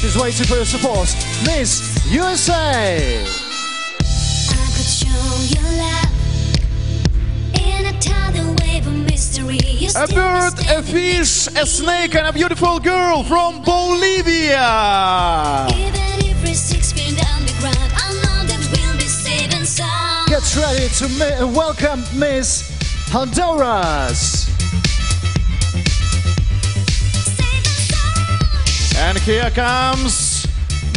She's waiting for your support. Miss USA. I could show you love in a tidal wave of mystery. A bird, a fish, a snake, and a beautiful girl from Bolivia. Even if we're 6 feet underground, I know that we'll be safe and sound. Get ready to welcome Miss Honduras. And here comes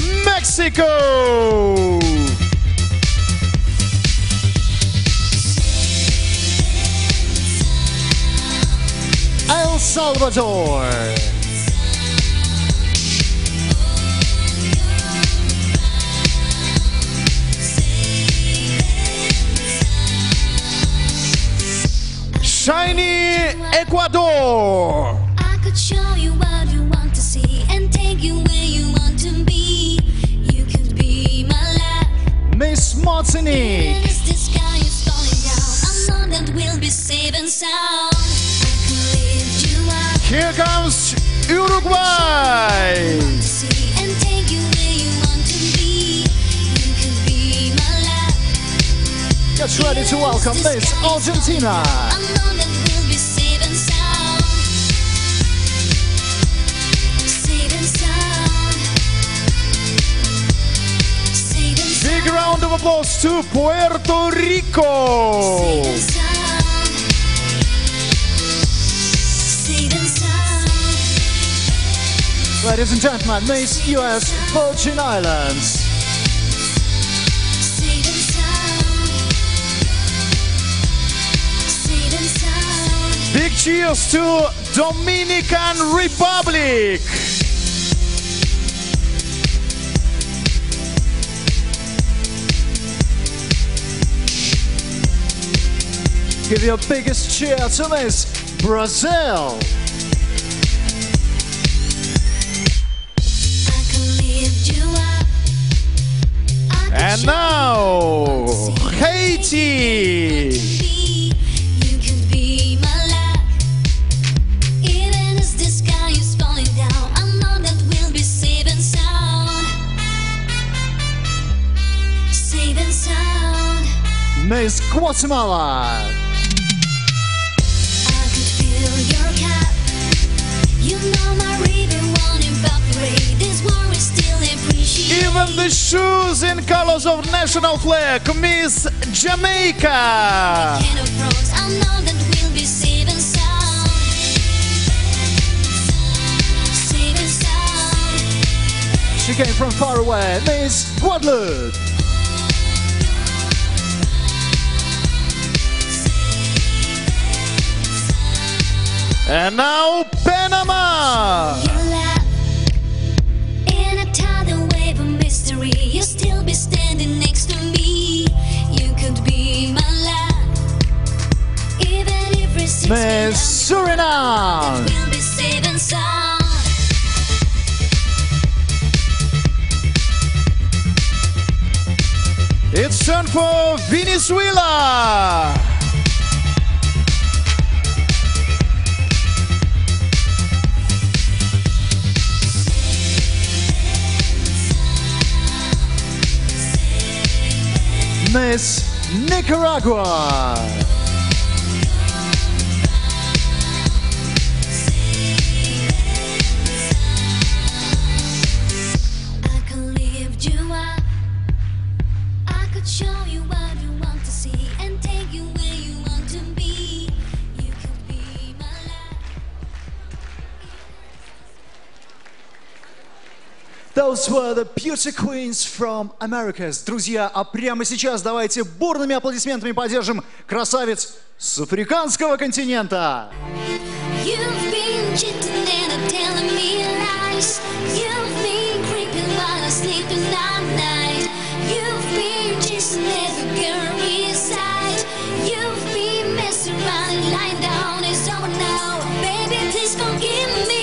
Mexico. El Salvador. Shiny Ecuador. I could show you what you want to see and take you where you want to be. You could be my love. Miss Martinique. As the sky is falling down, I know that we'll be safe and sound. I can lift you up. Here comes Uruguay. To see and take you where you want to be. You could be my love. Get ready to welcome Miss Argentina. I know that we'll be safe and sound. Safe and sound. Safe and sound. Big round of applause to Puerto Rico. Safe and sound. Safe and sound. Ladies and gentlemen, Miss US Virgin Islands. Safe and sound. Safe and sound. Big cheers to Dominican Republic. Give your biggest cheer to Miss Brazil. I can lift you up. I can And show now, you Haiti. You could be my love. Even as the sky is falling down, I know that we'll be safe and sound. Safe and sound. Miss Guatemala. I could feel your cup. You know my river won't evaporate. This war is still appreciated. Even the shoes in colors of national flag, Miss Jamaica. Kind of froze. I know that we'll be safe and sound. Safe and sound. She came from far away, Miss Guadeloupe. And now Panama. Your love in a tidal wave of mystery. You'll still be standing next to me. You could be my love. Even if we're 6 feet Miss Suriname. we'll be safe and sound. It's time for Venezuela. Miss Nicaragua. I can lift you up. I could show you what you want to see and take you where you want to be. You could be my love. Those were the beauty queens from Americas. Друзья, а прямо сейчас давайте бурными аплодисментами поддержим красавиц с африканского континента. You've been cheating and telling me lies. You've been creeping while I'm sleeping at night. You've been chasing every girl inside. You've been messing around and lying down. It's over now, baby. Please forgive me.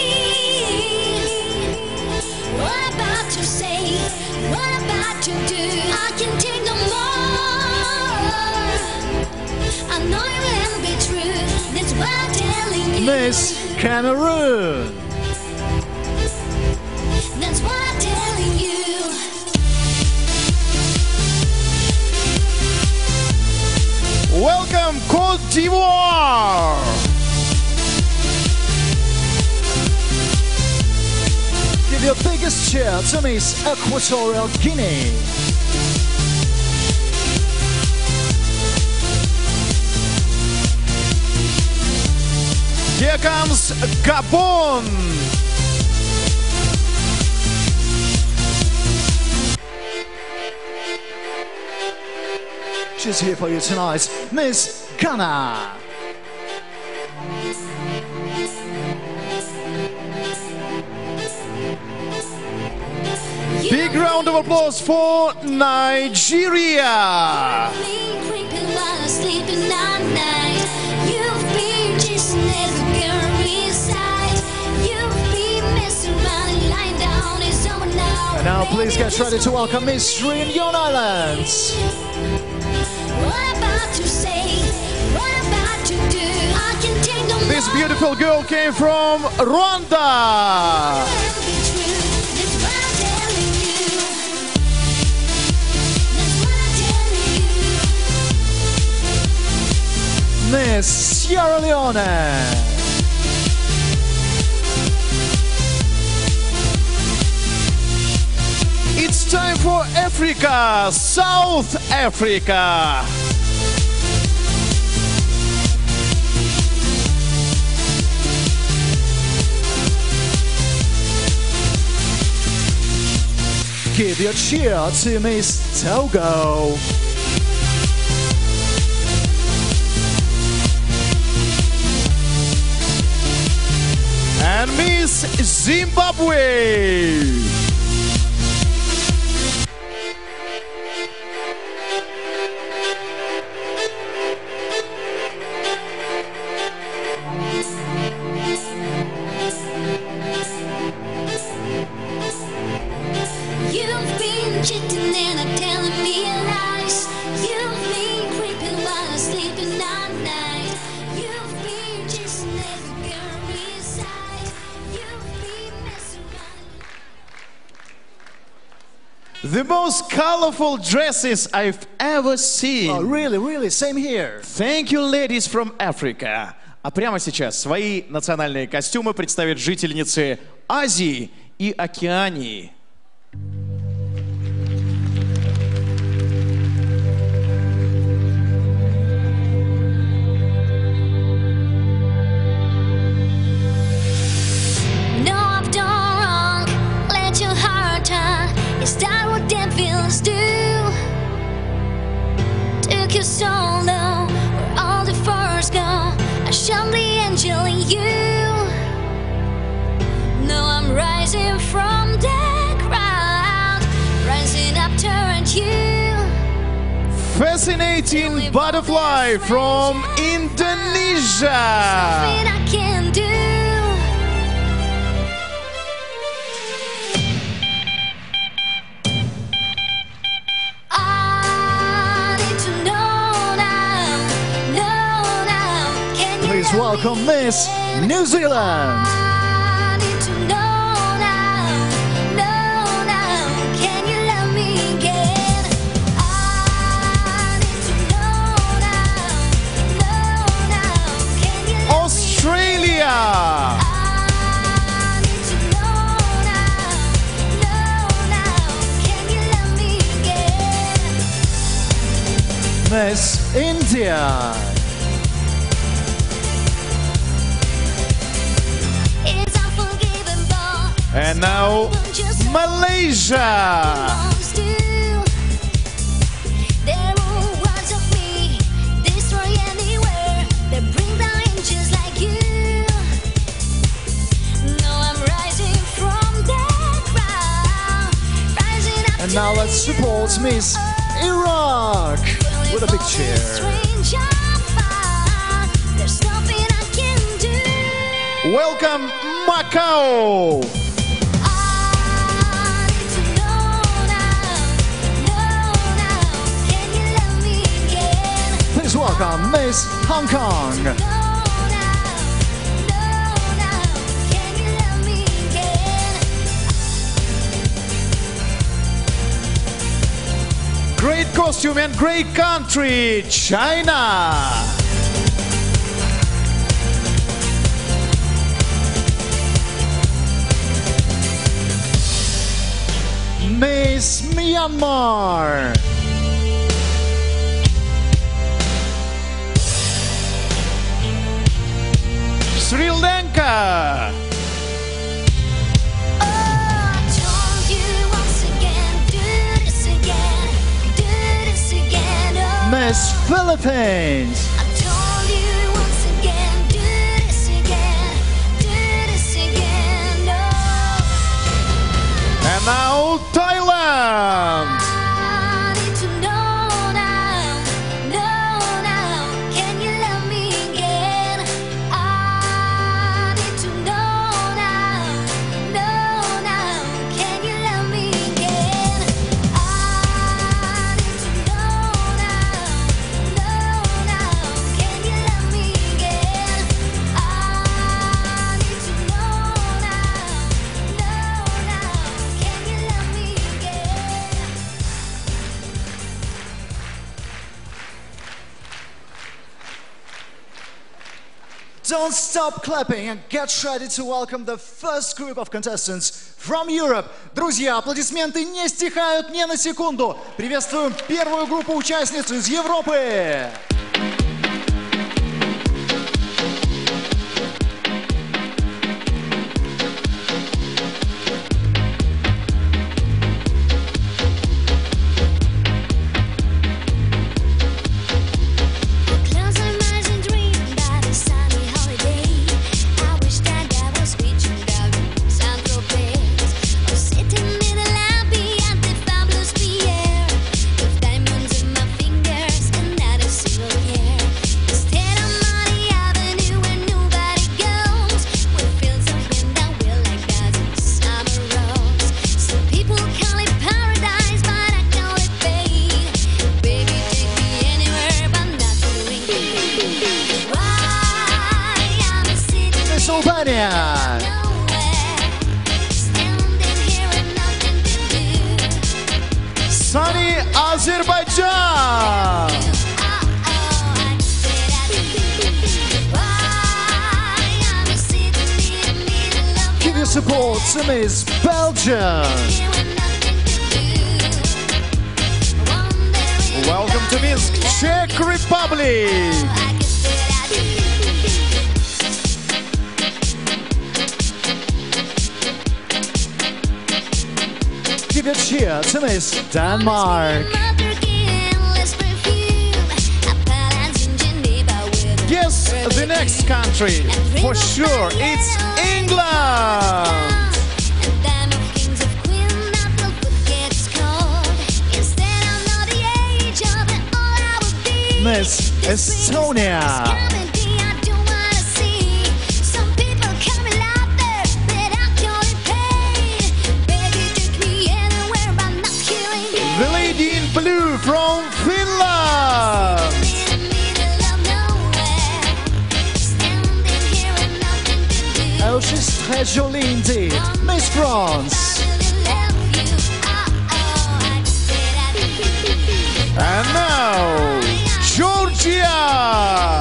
What about to say? What about to do? I can take no more. I know you will be true. That's what I'm telling you. Miss Cameroon. That's what Welcome, Côte d'Ivoire! Give your biggest cheer to Miss Equatorial Guinea. Here comes Gabon! She's here for you tonight, Miss Ghana. Big round of applause for Nigeria! And now please get ready to welcome Miss Reunion Islands. This beautiful girl came from Rwanda! Miss Sierra Leone. It's time for Africa, South Africa. Give your cheer to Miss Togo. And Miss Zimbabwe. You've been cheating and telling me lies. You've been creeping while I'm sleeping at night. You've been chasing every girl inside. You've been messing around. The most colorful dresses I've ever seen. Oh, really, really, same here. Thank you, ladies from Africa. А прямо сейчас свои национальные костюмы представят жительницы Азии и Океании. No, I've done wrong. Let your heart turn. Is that what devils do? Took you so low, where all the force go. I shone the angel in you. No, I'm rising from the crowd, rising up toward you. Fascinating butterfly from Indonesia. Something I can do. I need to know now. Can you Please let welcome me Miss in? New Zealand. I need to know now. Can you let me in? I need to know now. Can you let me in? Australia. I need to know now. Can you let me in? Miss India. It's unforgivable. And now Malaysia. There are words of me, destroy anywhere. They bring down angels like you. No, I'm rising from the crowd, rising up. And now let's support Miss Iraq with a big cheer. There's nothing I can do. Welcome, Macau. I need to know now. Can you let me in? Please welcome Miss Hong Kong. Know now. Can you let me in? Great costume. costume and great country, China. Miss Myanmar. Sri Lanka. Miss Philippines. And now Thailand. Don't stop clapping and get ready to welcome the first group of contestants from Europe. Друзья, аплодисменты не стихают ни на секунду. Приветствуем первую группу участниц из Европы. Sunny Azerbaijan. Give your support to Miss Belgium. Welcome to Minsk, Czech Republic. Give a cheer to Miss Denmark. Guess the next country. For sure, it's England. Miss Estonia. The lady in blue from Finland. Oh, she's très jolie indeed. Miss France. And now, Georgia.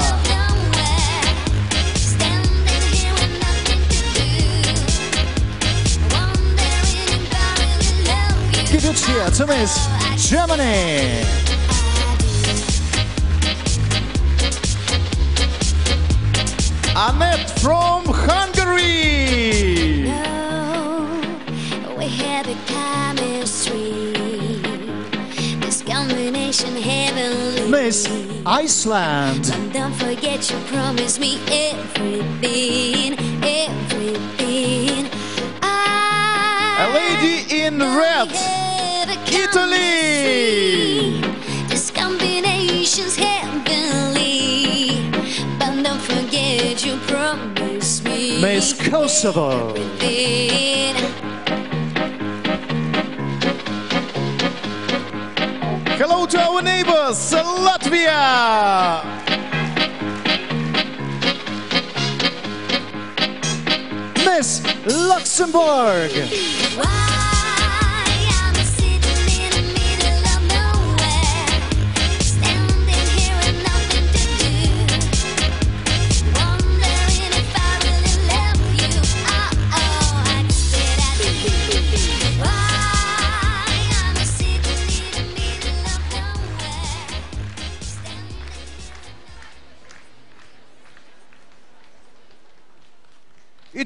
Give a cheer to Miss Germany. Annette from Hungary. We have a chemistry. This combination heavenly. Miss Iceland. But don't forget you promised me everything, everything. A lady in red, Italy. This combination's heavenly. But don't forget you promised me Miss Kosovo. everything. Hello to our neighbors, Latvia. Miss Luxembourg. Why I'm sitting in the middle of nowhere,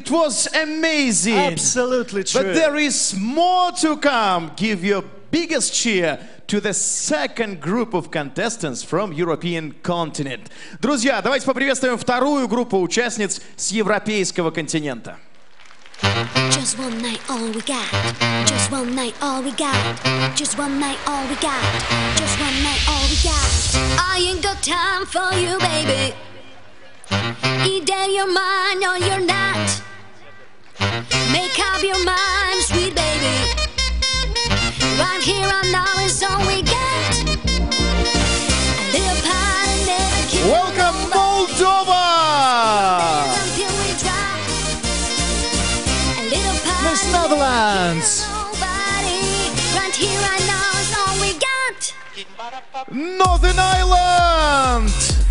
It was amazing. Absolutely true. But there is more to come. Give your biggest cheer to the second group of contestants from European continent. Друзья, давайте поприветствуем вторую группу участниц с европейского континента. Just one night, all we got. Just one night, all we got. Just one night, all we got. Just one night, all we got. I ain't got time for you, baby. Either you're mine or you're not. Make up your mind, sweet baby. Right here and now is all we got. A little part and never kill. Welcome, Moldova! Until we drop. A little part Miss Netherlands. nobody. Right here and now is all we got. Northern Ireland!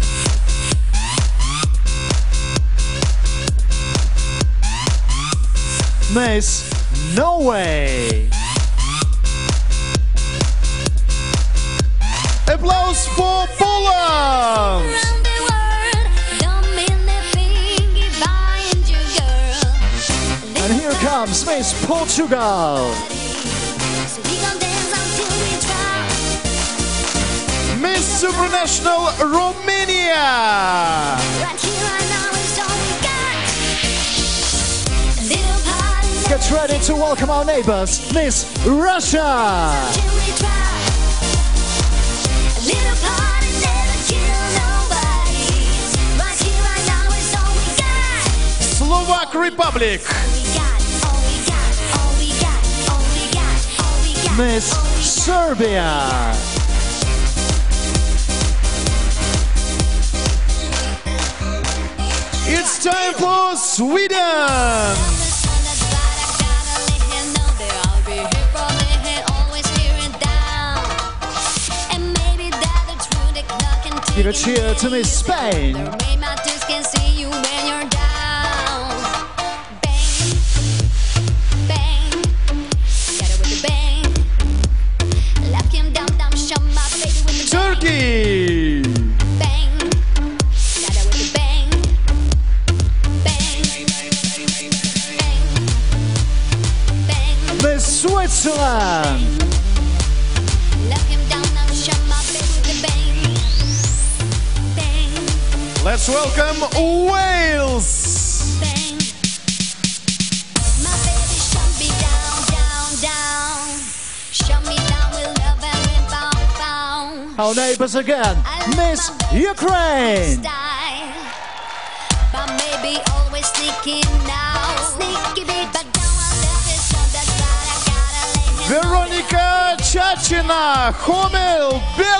Miss Norway. Applause for Poland! Around the world, don't mean a thing if I ain't your girl. And here comes Miss Portugal. So we gon' dance until we drop. Miss Supranational Romania! Right here and now is all we got. A little party Get ready to welcome our neighbors, Miss Russia. till we drop. A little party never kill nobody. Right here and now is all we got. Slovak Republic! All we got, all we got, all we got, all we got, all we got. Miss Serbia. It's time for Sweden! Give a cheer to Miss Spain. Turkey! Miss Switzerland. Let's welcome Wales! Our neighbors again, Miss Ukraine. But maybe always sneaking now. Sneaky bit, but now I love it so that's why I gotta let him Veronica Chachina, Homel,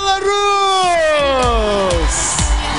Belarus!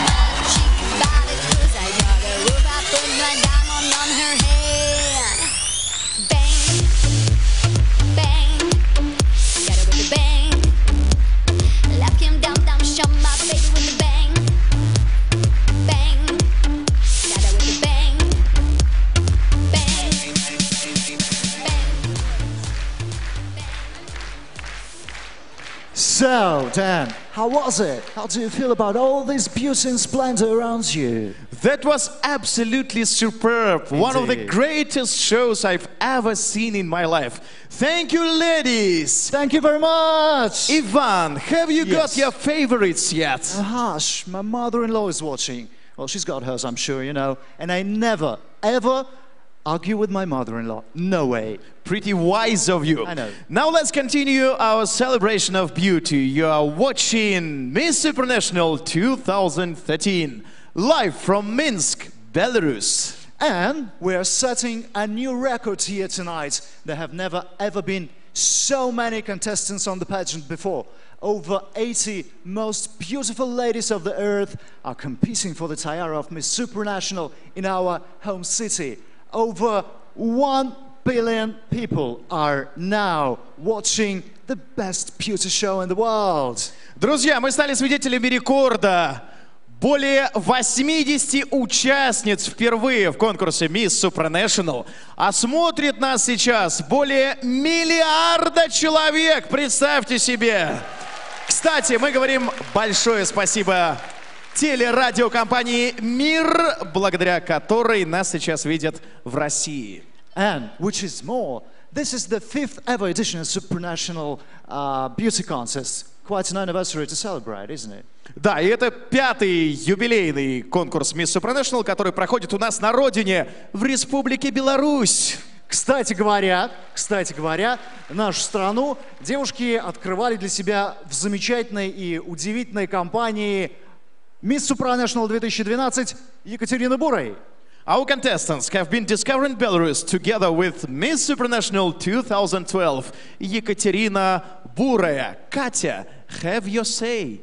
So, Dan, how was it? How do you feel about all this beauty and splendor around you? That was absolutely superb. One of the Indeed. greatest shows I've ever seen in my life. Thank you, ladies. Thank you very much. Ivan, have you got Yes. your favorites yet? Hush, my mother-in-law is watching. Well, she's got hers, I'm sure, you know. And I never, ever argue with my mother-in-law. No way. Pretty wise of you. I know. Now let's continue our celebration of beauty. You are watching Miss Supranational 2013, live from Minsk, Belarus. And we're setting a new record here tonight. There have never ever been so many contestants on the pageant before. Over 80 most beautiful ladies of the earth are competing for the tiara of Miss Supranational in our home city. Over 1 billion people are now watching the best beauty show in the world. Друзья, мы стали свидетелями рекорда. Более 80 участниц впервые в конкурсе Miss Supranational. А смотрит нас сейчас более 1 миллиарда человек. Представьте себе. Кстати, мы говорим большое спасибо телерадиокомпании «Мир», благодаря которой нас сейчас видят в России. And which is more, this is the 5th ever edition of Supranational Beauty Contest. Quite an anniversary to celebrate, isn't it? Да, и это 5-й юбилейный конкурс Miss Supranational, который проходит у нас на родине, в Республике Беларусь. Кстати говоря, нашу страну девушки открывали для себя в замечательной и удивительной компании Miss Supranational 2012 Екатерины Бурой. Our contestants have been discovering Belarus together with Miss Supranational 2012 Екатерина Бурая. Катя, have your say.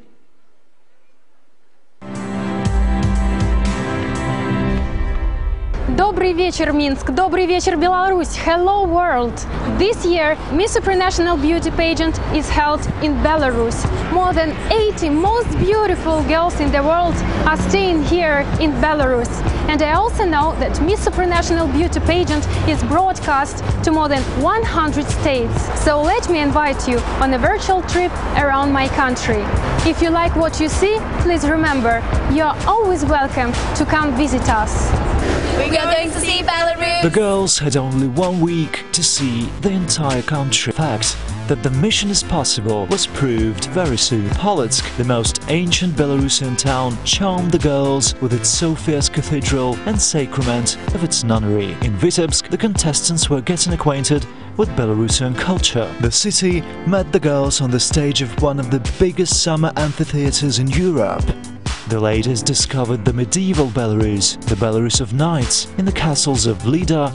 Добрый вечер, Минск! Добрый вечер, Беларусь! Hello, world! This year, Miss Supranational Beauty Pageant is held in Belarus. More than 80 most beautiful girls in the world are staying here in Belarus. And I also know that Miss Supranational Beauty Pageant is broadcast to more than 100 states. So let me invite you on a virtual trip around my country. If you like what you see, please remember, you are always welcome to come visit us. We are going to see Belarus! The girls had only 1 week to see the entire country. The fact that the mission is possible was proved very soon. Polotsk, the most ancient Belarusian town, charmed the girls with its Sophia's cathedral and sacrament of its nunnery. In Vitebsk, the contestants were getting acquainted with Belarusian culture. The city met the girls on the stage of one of the biggest summer amphitheaters in Europe. The ladies discovered the medieval Belarus, the Belarus of knights, in the castles of Lida,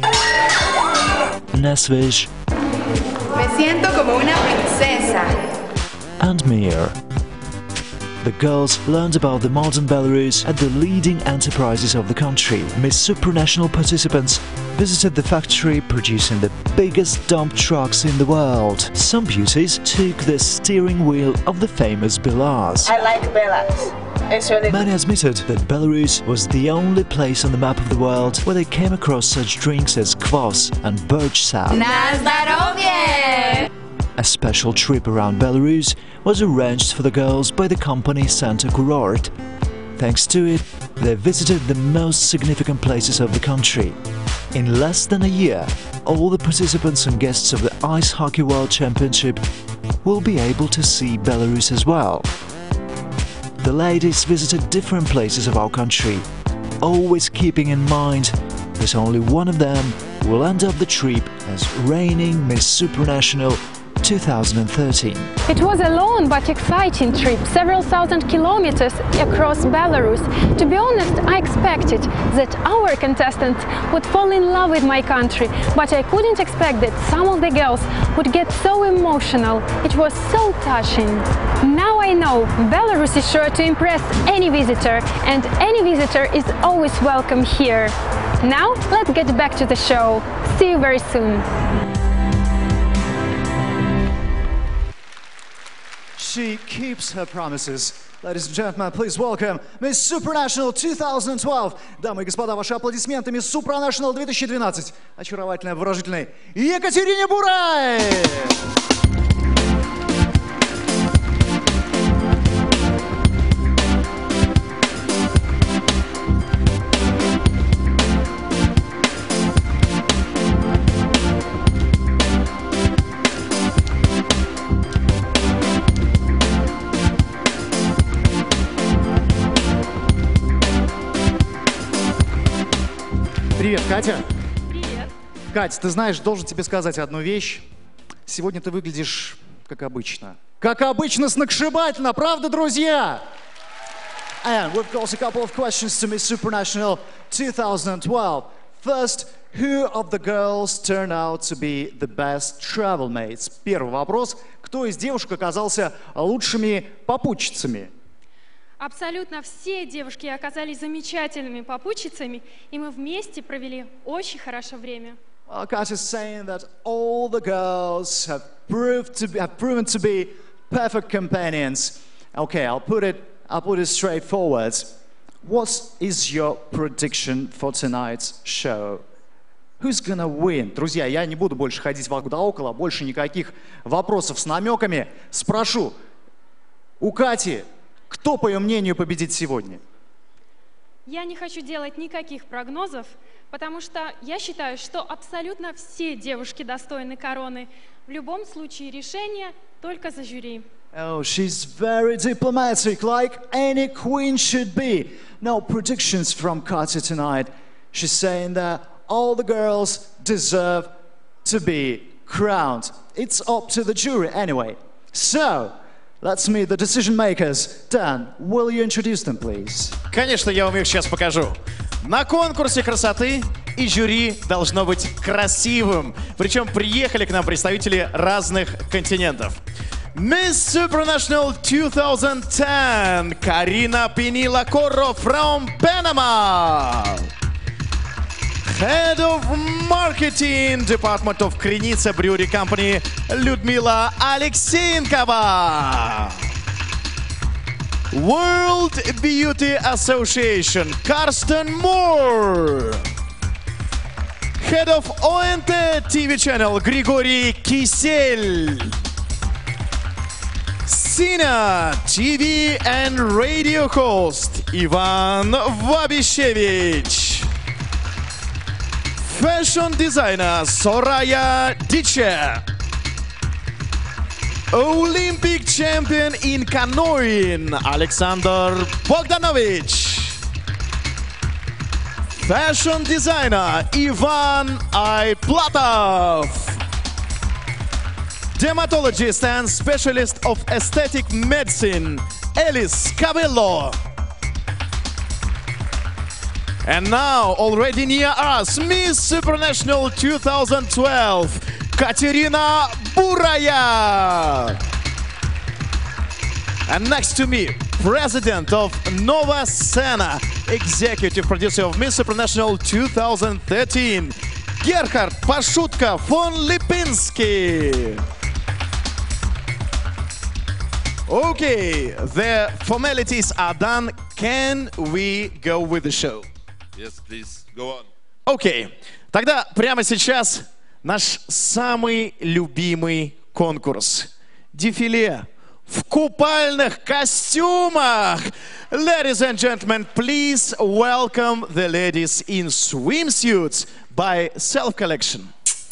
Nesvizh, Me siento como una princesa. and Mir. The girls learned about the modern Belarus at the leading enterprises of the country. Miss Supranational participants visited the factory producing the biggest dump trucks in the world. Some beauties took the steering wheel of the famous Belaz. I like Belarus. It's really Many admitted that Belarus was the only place on the map of the world where they came across such drinks as kvass and birch sap. Na zdrowie! A special trip around Belarus was arranged for the girls by the company Santa Kurort. Thanks to it, they visited the most significant places of the country. In less than a year, all the participants and guests of the Ice Hockey World Championship will be able to see Belarus as well. The ladies visited different places of our country, always keeping in mind that only one of them will end up the trip as reigning Miss Supranational 2013. It was a long but exciting trip, several thousand kilometers across Belarus. To be honest, I expected that our contestants would fall in love with my country, but I couldn't expect that some of the girls would get so emotional. It was so touching. Now I know Belarus is sure to impress any visitor, and any visitor is always welcome here. Now let's get back to the show. See you very soon. She keeps her promises. Ladies and gentlemen, please welcome Miss Supranational 2012. Дамы и господа, ваши аплодисменты Miss Supranational 2012. Очаровательной, выразительной Екатерине Бурай! Привет, Катя. Привет. Катя, ты знаешь, должен тебе сказать одну вещь. Сегодня ты выглядишь как обычно. Как обычно, сногсшибательно, правда, друзья? And we've got a couple of questions to Miss Supranational 2012. First, who of the girls turned out to be the best travel mates? Первый вопрос. Кто из девушек оказался лучшими попутчицами? Абсолютно все девушки оказались замечательными попутчицами, и мы вместе провели очень хорошо время. Well, Katya's saying that all the girls have proven to be perfect companions. Okay, I'll put it straightforward. What is your prediction for tonight's show? Who's gonna win? Друзья, я не буду больше ходить вокруг да около, больше никаких вопросов с намеками. Спрошу у Кати, кто, по ее мнению, победит сегодня? Я не хочу делать никаких прогнозов, потому что я считаю, что абсолютно все девушки достойны короны. В любом случае решение только за жюри. Oh, she's very diplomatic, like any queen should be. No predictions from Katya tonight. She's saying that all the girls deserve to be crowned. It's up to the jury anyway. So, let's meet the decision makers. Dan, will you introduce them, please? Конечно, я вам их сейчас покажу. На конкурсе красоты и жюри должно быть красивым. Причем приехали к нам представители разных континентов. Miss Supranational 2010, Karina Pinilla Corro from Panama. Head of Marketing, Department of Krynica Brewery Company, Lyudmila Alexeyenkova. World Beauty Association, Karsten Moore. Head of ONT TV channel, Grigory Kiselь. Sina TV and radio host, Ivan Vabishevich. Fashion designer, Soraya Diche. Olympic champion in canoeing, Alexander Bogdanovich. Fashion designer, Ivan Aiplatov. Dermatologist and specialist of aesthetic medicine, Elis Cabello. And now, already near us, Miss Supranational 2012, Katerina Buraya. And next to me, President of Nova Scena, Executive Producer of Miss Supranational 2013, Gerhard Pashutka von Lipinski. Okay, the formalities are done. Can we go with the show? Yes, please, go on. Окей, тогда прямо сейчас наш самый любимый конкурс. Дефиле в купальных костюмах. Ladies and gentlemen, please welcome the ladies in swimsuits by Self Collection.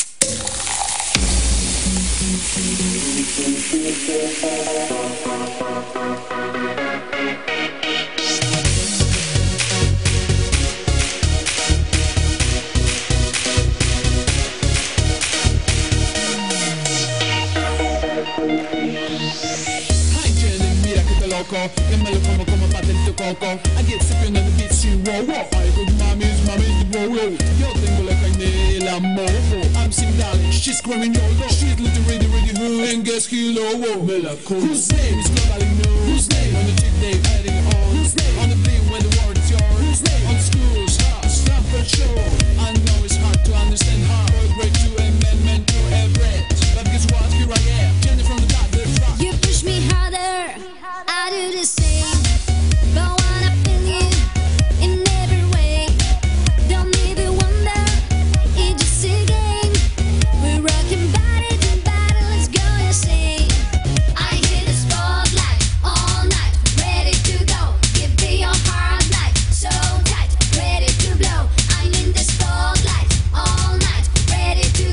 Yo me lo como patente coco. I get sipping on the beach, she whoa whoa. Ay, good mommy's whoa whoa. Yo tengo la canela mojo. I'm sing darling, she's screaming YOLO. She's looking ready hood. And guess kilo whoa. Me la cool. Whose name is globally known? Whose name on the cheap day adding on? Whose name on the beat when the word is yours? Whose name on the school's house? Not for sure. I know it's hard to understand how. Grade 2 and men to every. But guess what? Here I am. Jenny from the top, there's rock. You push me harder, I do the same. But when I feel you in every way, don't even wonder, it's just a game. We're rocking body to body, let's go insane. I hit the spotlight all night, ready to go. Give me your heart like so tight, ready to blow. I'm in the spotlight all night, ready to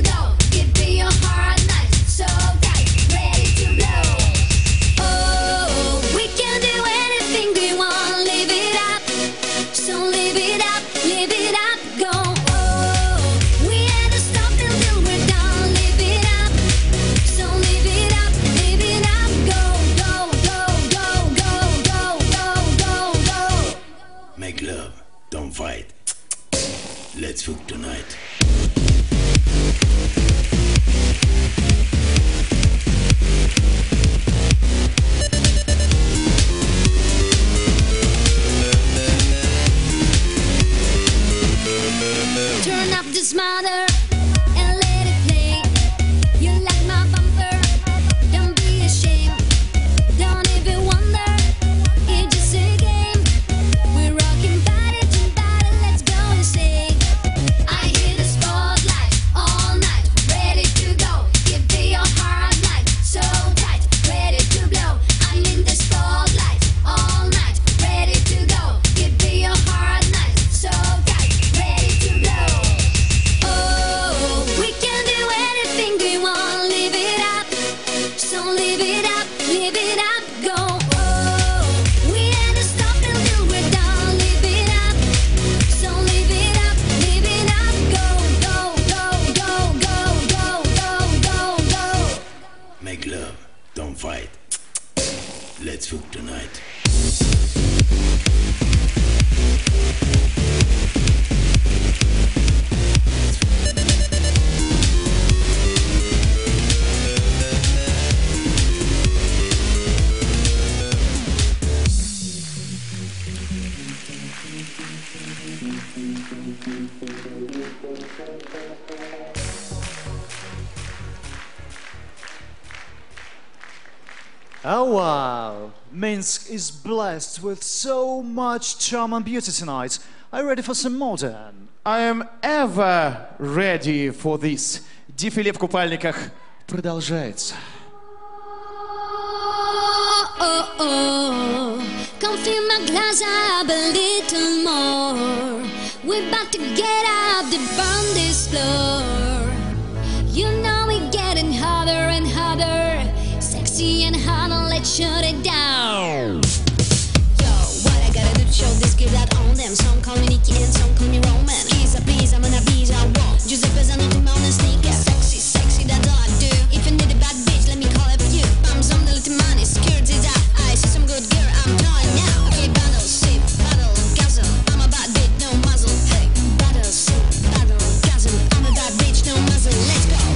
shook tonight. Oh wow! Minsk is blessed with so much charm and beauty tonight. Are you ready for some more, Dan? I am ever ready for this. Дефиле в купальниках продолжается. Come fill my glass up a little more. We're about to get up to burn this floor. You know we're getting hotter and hotter, sexy and hot, and let's shut it down. Yo, what I gotta do to show this kid that on them? Some call me Nikki and some call me Roman. Please, please, I'm gonna be I want. Giuseppe's a nothing on a sneaker. Sexy, sexy, that's all I do. If you need a bad bitch, let me call it for you. I'm some little money, security's out. I see some good girl, I'm trying now. Okay, battle, sip, battle, guzzle. I'm a bad bitch, no muzzle. Hey, battle, sip, battle, guzzle. I'm a bad bitch, no muzzle. Let's go.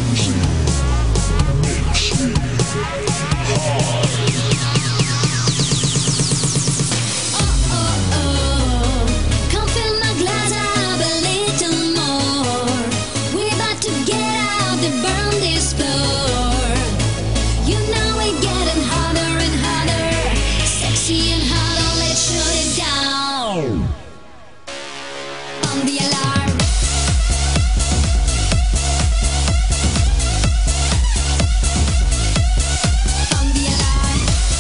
Come fill my glass up a little more. We're about to get out to burn this floor. You know we're getting hotter and hotter, sexy and hot, let's shut it down. On the alarm. On the alarm.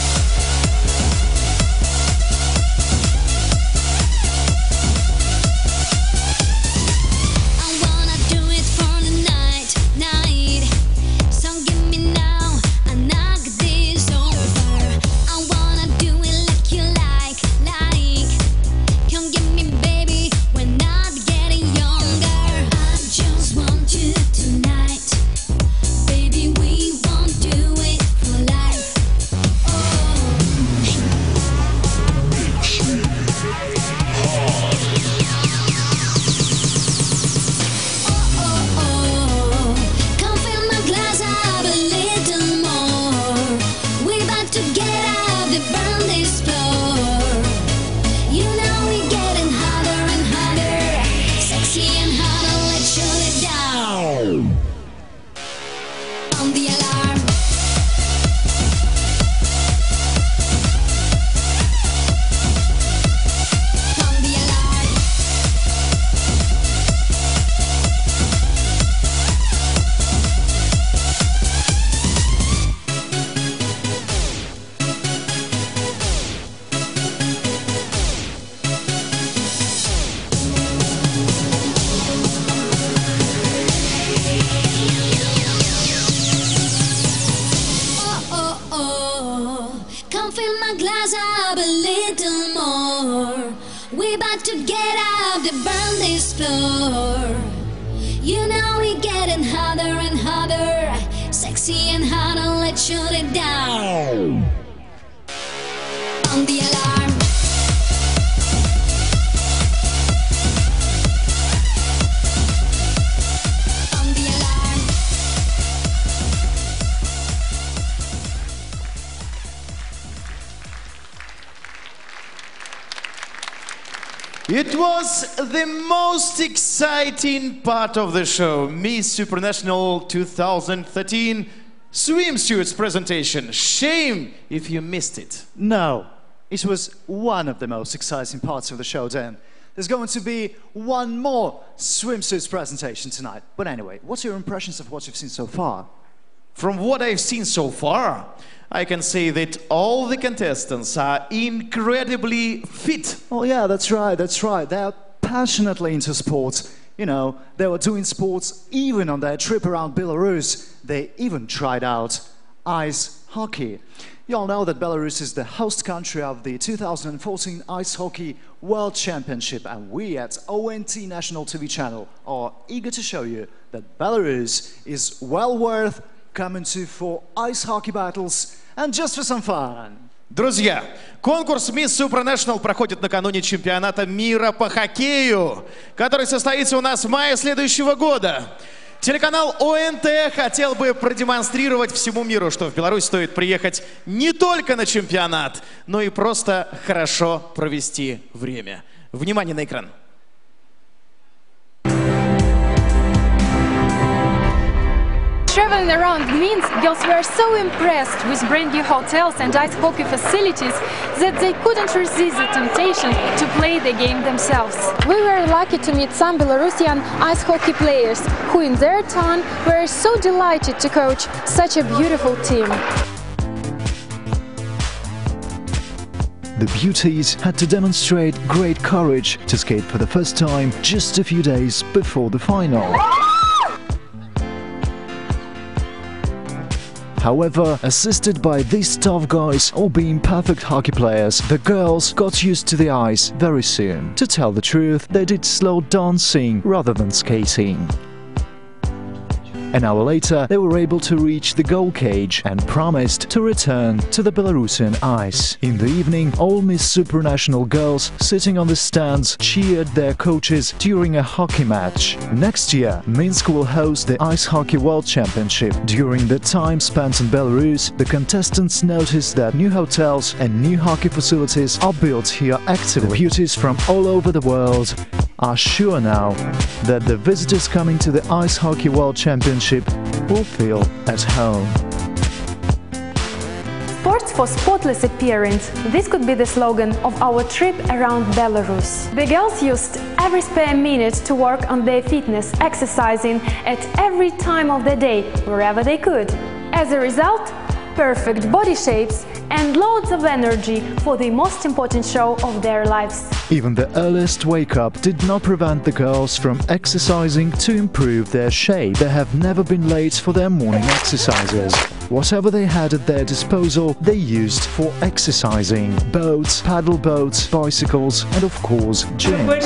I wanna do it for the night, night. So give me now, I knock this over. I wanna do it like you like. Come get me, baby, we're not getting younger. I just want you tonight, baby, we won't do it for life. Come fill my glass up a little more. We're about to get out to burn this floor. You know we're getting hotter and hotter, sexy and hot, let's shut it down. On the alarm. On the alarm. Come fill my glass up a little more. We're about to get out to burn this floor. You know we're getting hotter and hotter, sexy and hot, let's shut it down. On the alarm. On the alarm. It was the most exciting part of the show, Miss Supranational 2013 swimsuits presentation. Shame if you missed it. No, it was one of the most exciting parts of the show, Dan. There's going to be one more swimsuits presentation tonight. But anyway, what's your impressions of what you've seen so far? From what I've seen so far, I can say that all the contestants are incredibly fit. Oh yeah, that's right, that's right. They're passionately into sports. You know, they were doing sports even on their trip around Belarus. They even tried out ice hockey. You all know that Belarus is the host country of the 2014 Ice Hockey World Championship, and we at ONT National TV channel are eager to show you that Belarus is well worth coming to for ice hockey battles and just for some fun. Друзья, конкурс Miss Supranational проходит накануне чемпионата мира по хоккею, который состоится у нас в мае следующего года. Телеканал ОНТ хотел бы продемонстрировать всему миру, что в Беларусь стоит приехать не только на чемпионат, но и просто хорошо провести время. Внимание на экран. Traveling around Minsk, girls were so impressed with brand new hotels and ice hockey facilities that they couldn't resist the temptation to play the game themselves. We were lucky to meet some Belarusian ice hockey players who in their turn were so delighted to coach such a beautiful team. The beauties had to demonstrate great courage to skate for the first time just a few days before the final. However, assisted by these tough guys all being perfect hockey players, the girls got used to the ice very soon. To tell the truth, they did slow dancing rather than skating. An hour later, they were able to reach the goal cage and promised to return to the Belarusian ice. In the evening, all Miss Supranational girls sitting on the stands cheered their coaches during a hockey match. Next year, Minsk will host the Ice Hockey World Championship. During the time spent in Belarus, the contestants noticed that new hotels and new hockey facilities are built here actively. Beauties from all over the world are sure now that the visitors coming to the Ice Hockey World Championship will feel at home. Sports for spotless appearance. This could be the slogan of our trip around Belarus. The girls used every spare minute to work on their fitness, exercising at every time of the day, wherever they could. As a result, perfect body shapes and loads of energy for the most important show of their lives. Even the earliest wake-up did not prevent the girls from exercising to improve their shape. They have never been late for their morning exercises. Whatever they had at their disposal, they used for exercising. Boats, paddle boats, bicycles and of course gyms.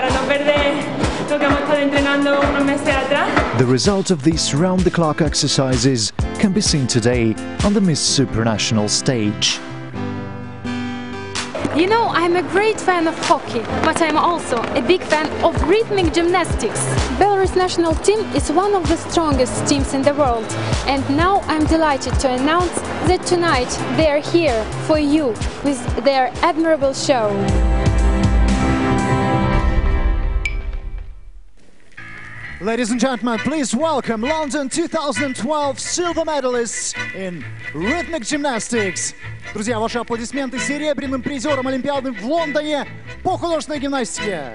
The result of these round-the-clock exercises can be seen today on the Miss Supranational stage. You know, I'm a great fan of hockey, but I'm also a big fan of rhythmic gymnastics. Belarus national team is one of the strongest teams in the world, and now I'm delighted to announce that tonight they are here for you with their admirable show. Ladies and gentlemen, please welcome London 2012 silver medalists in rhythmic gymnastics. Друзья, ваши аплодисменты серебряным призерам Олимпиады в Лондоне по художественной гимнастике.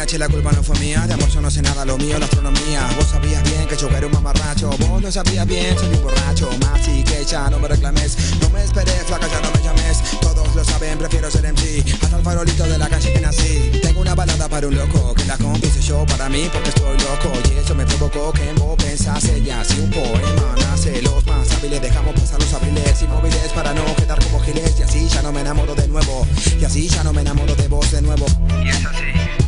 mía, che, la culpa no fue mía. De amor yo no sé nada, lo mío, la astronomía. Vos sabías bien que yo era un mamarracho. Vos lo sabías bien, soy un borracho. Más y que ya no me reclames. No me esperes, flaca, ya no me llames. Todos lo saben, prefiero ser MC. Hasta el farolito de la calle que nací. Tengo una balada para un loco, que la confiese yo para mí porque estoy loco. Y eso me provocó que en vos pensase ya. Si un poema nace, los más hábiles dejamos pasar los abriles inmóviles para no quedar como giles. Y así ya no me enamoro de nuevo. Y así ya no me enamoro de vos de nuevo. Y es así.